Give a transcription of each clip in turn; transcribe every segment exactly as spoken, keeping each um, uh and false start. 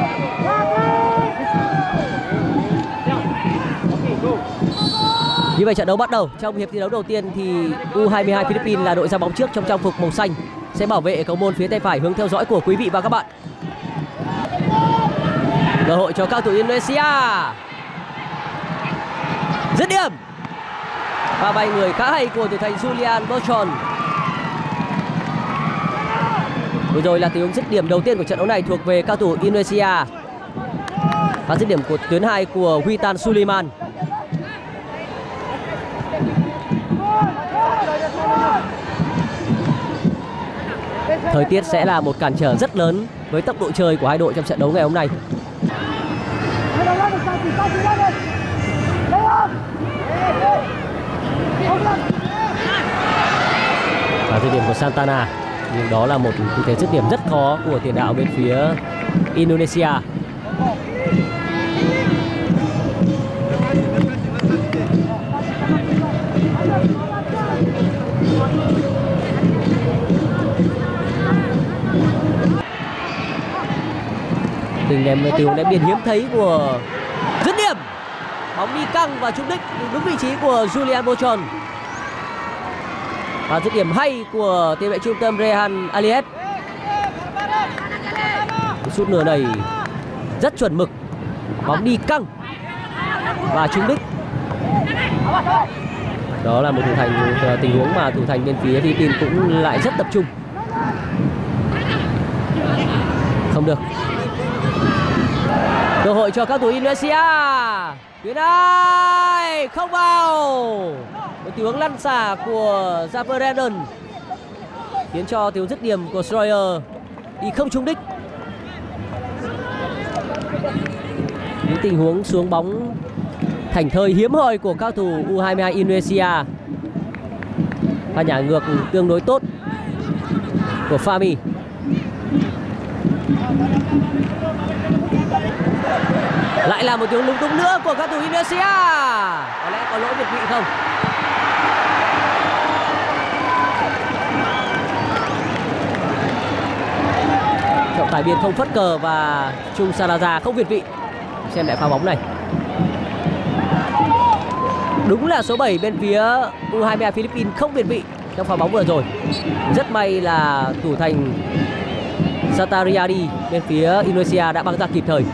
Như vậy trận đấu bắt đầu. Trong hiệp thi đấu đầu tiên thì U hai mươi hai Philippines là đội ra bóng trước trong trang phục màu xanh, sẽ bảo vệ cầu môn phía tay phải hướng theo dõi của quý vị và các bạn. Cơ hội cho cao thủ Indonesia. Dứt điểm. Và bay người khá hay của thủ thành Julian Bochon. Vừa rồi là tình huống dứt điểm đầu tiên của trận đấu này thuộc về cao thủ Indonesia. Và dứt điểm của tuyến hai của Witan Sulaiman. Thời tiết sẽ là một cản trở rất lớn với tốc độ chơi của hai đội trong trận đấu ngày hôm nay. Và dứt điểm của Santana, nhưng đó là một tư thế dứt điểm rất khó của tiền đạo bên phía Indonesia. Tình đẹp từ ném biên hiếm thấy của dứt điểm, bóng đi căng và trúng đích đúng vị trí của Julian Bochon. Và dứt điểm hay của tiền vệ trung tâm Rehan Aliyev. Sút nửa này rất chuẩn mực, bóng đi căng và trúng đích. Đó là một thủ thành tình huống mà thủ thành bên phía Philippines cũng lại rất tập trung. Không được. Cơ hội cho các thủ Indonesia. Tuyến hai không vào. Một tình huống lăn xả của Jaffer Brandon khiến cho tình huống dứt điểm của Stroyer đi không trúng đích. Những tình huống xuống bóng thành thơi hiếm hoi của các thủ U hai mươi hai Indonesia. Pha nhả ngược tương đối tốt của Fahmi. Lại là một tiếng lung tung nữa của các thủ Indonesia. Có lẽ có lỗi việt vị không? Trọng tài biên không phất cờ và Chung Salazar không việt vị. Xem lại pha bóng này. Đúng là số bảy bên phía U hai mươi hai Philippines không việt vị trong pha bóng vừa rồi. Rất may là thủ thành Satariadi bên phía Indonesia đã băng ra kịp thời.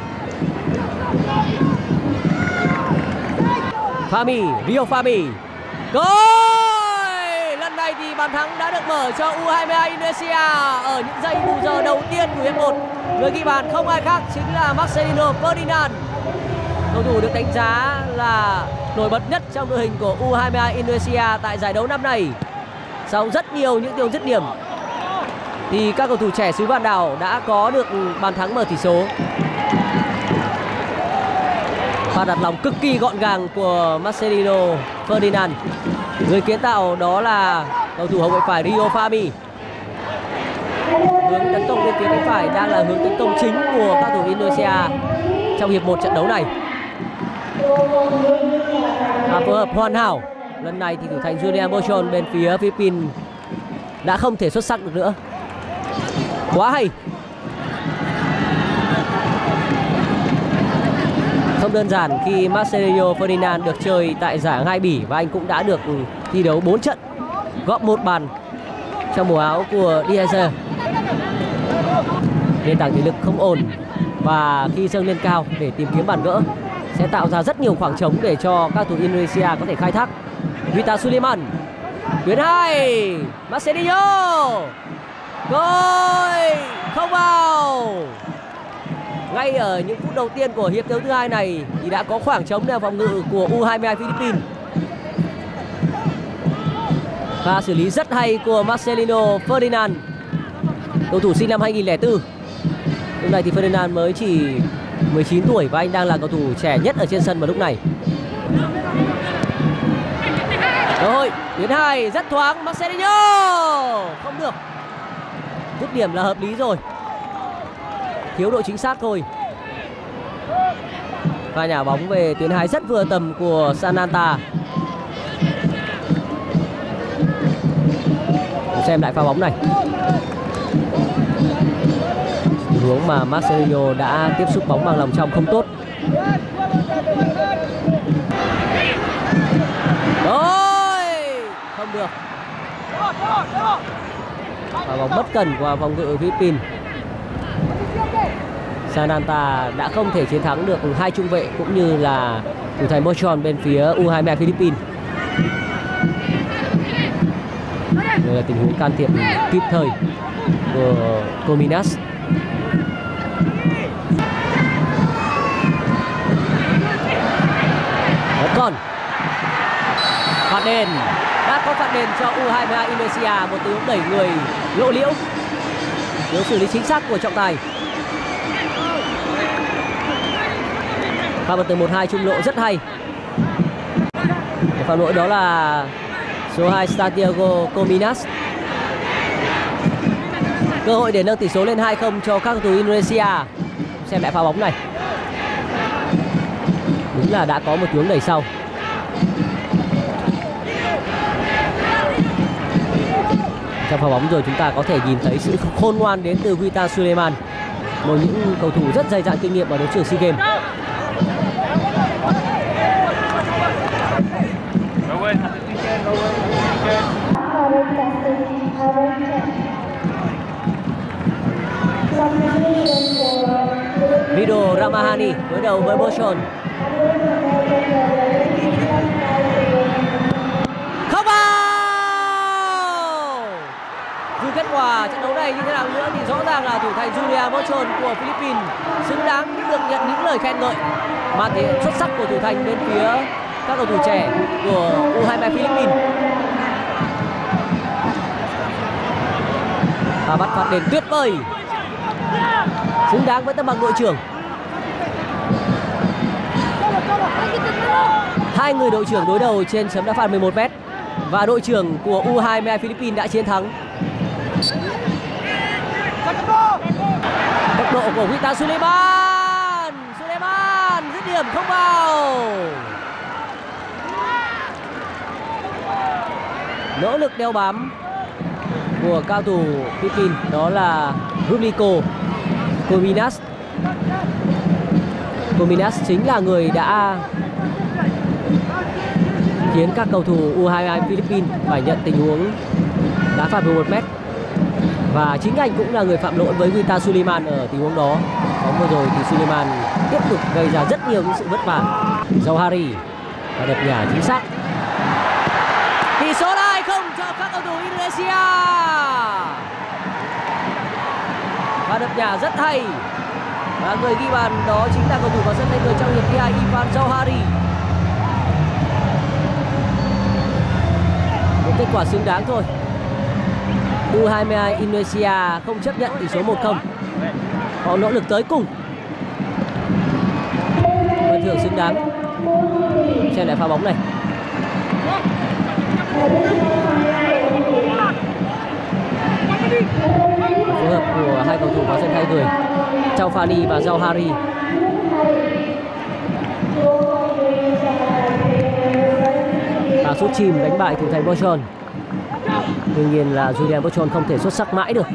Fahmi, Rio Fahmi. Goal! Lần này thì bàn thắng đã được mở cho U hai mươi hai Indonesia ở những giây bù giờ đầu tiên của hiệp một. Người ghi bàn không ai khác chính là Marcelino Ferdinand. Cầu thủ được đánh giá là nổi bật nhất trong đội hình của U hai mươi hai Indonesia tại giải đấu năm nay. Sau rất nhiều những điều dứt điểm thì các cầu thủ trẻ xứ Vạn Đảo đã có được bàn thắng mở tỷ số. Pha đặt lòng cực kỳ gọn gàng của Marcelino Ferdinand. Người kiến tạo đó là cầu thủ hậu vệ phải Rio Fahmi. Hướng tấn công bên phía cánh phải đang là hướng tấn công chính của các thủ Indonesia trong hiệp một trận đấu này. Và phối hợp hoàn hảo. Lần này thì thủ thành Julian Bochon bên phía Philippines đã không thể xuất sắc được nữa. Quá hay. Không đơn giản khi Marcelino Ferdinand được chơi tại giải Hai Bỉ và anh cũng đã được thi đấu bốn trận, góp một bàn trong màu áo của Diaz. Nền tảng thể lực không ổn và khi dâng lên cao để tìm kiếm bàn gỡ sẽ tạo ra rất nhiều khoảng trống để cho các thủ Indonesia có thể khai thác. Witan Sulaiman. Tuyến hai. Marcelino. Goal không vào. Ngay ở những phút đầu tiên của hiệp đấu thứ hai này thì đã có khoảng trống neo phòng ngự của U hai mươi hai Philippines. Pha xử lý rất hay của Marcelino Ferdinand, cầu thủ sinh năm hai nghìn lẻ bốn. Lúc này thì Ferdinand mới chỉ mười chín tuổi và anh đang là cầu thủ trẻ nhất ở trên sân vào lúc này. Rồi, tuyến hai rất thoáng, Marcelino không được. Dứt điểm là hợp lý rồi, thiếu độ chính xác thôi. Pha nhả bóng về tuyến hai rất vừa tầm của Sananta. Xem lại pha bóng này. huống mà Marcelinho đã tiếp xúc bóng bằng lòng trong không tốt. Ôi, không được. Và bóng bất cẩn qua phòng ngự Philippines. Sananta đã không thể chiến thắng được hai trung vệ cũng như là thủ thành Bochon bên phía u hai mươi hai Philippines. Đây là tình huống can thiệp kịp thời của Cominas. Vẫn còn phạt đền, đã có phạt đền cho u hai mươi hai Indonesia, một tình huống đẩy người lộ liễu, thiếu xử lý chính xác của trọng tài. Pha một từ một hai trung lộ rất hay. Phạm lỗi đó là số hai Santiago Cominas. Cơ hội để nâng tỷ số lên hai không cho các cầu thủ Indonesia. Xem lại pha bóng này. Đúng là đã có một tiếng đẩy sau. Trong pha bóng rồi chúng ta có thể nhìn thấy sự khôn ngoan đến từ Witan Sulaiman, một những cầu thủ rất dày dặn kinh nghiệm ở đấu trường SEA Games. Rido Ramahani đối đầu với Bochon. Không vào. Dù kết quả trận đấu này như thế nào nữa thì rõ ràng là thủ thành Julian Bochon của Philippines xứng đáng được nhận những lời khen ngợi màn thể hiện xuất sắc của thủ thành bên phía các cầu thủ trẻ của u hai mươi hai Philippines. Và bắt phạt đền tuyệt vời, xứng đáng với tấm bằng đội trưởng. Hai người đội trưởng đối đầu trên chấm đá phạt mười một mét và đội trưởng của u hai mươi hai Philippines đã chiến thắng. Tốc độ của Witan Sulaiman, Sulaiman dứt điểm không vào. Nỗ lực đeo bám của cao thủ Philippines đó là Rulico Cominas. Cominas chính là người đã khiến các cầu thủ u hai mươi hai Philippines phải nhận tình huống đá phạt mười một mét. Và chính anh cũng là người phạm lỗi với Witan Sulaiman ở tình huống đó. Bóng vừa rồi thì Sulaiman tiếp tục gây ra rất nhiều những sự vất vả. Jauhari và đập nhả chính xác. Tỷ số là hai không cho các cầu thủ Indonesia. Và đập nhả rất hay. Và người ghi bàn đó chính là cầu thủ vào sân thay người trong hiệp thứ hai, Ivan Jauhari. Một kết quả xứng đáng thôi. u hai mươi hai Indonesia không chấp nhận tỷ số một không. Họ nỗ lực tới cùng. Phần thưởng xứng đáng. Xem lại pha bóng này. Phối hợp của hai cầu thủ vào sân thay người, Taufani và Jauhari. Và sút chìm đánh bại thủ thành Bochon. Tuy nhiên là Julian Bochon không thể xuất sắc mãi được.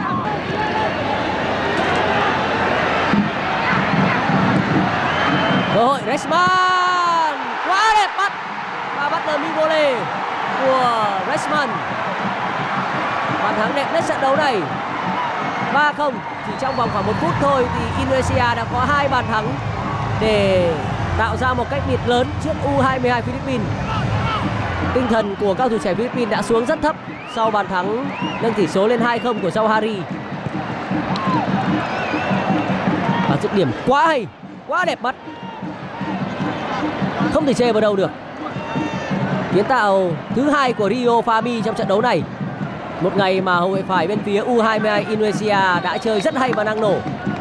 Cơ hội Resman quá đẹp bắt và bắt được Migole của Resman. Bàn thắng đẹp nhất trận đấu này. ba không. Chỉ trong vòng khoảng một phút thôi thì Indonesia đã có hai bàn thắng để tạo ra một cách biệt lớn trước u hai mươi hai Philippines. Tinh thần của các thủ trẻ Philippines đã xuống rất thấp sau bàn thắng nâng tỷ số lên hai không của Jauhari. Và dứt điểm quá hay, quá đẹp mắt, không thể chê vào đâu được. Kiến tạo thứ hai của Rio Fahmi trong trận đấu này. Một ngày mà hậu vệ phải bên phía u hai mươi hai Indonesia đã chơi rất hay và năng nổ.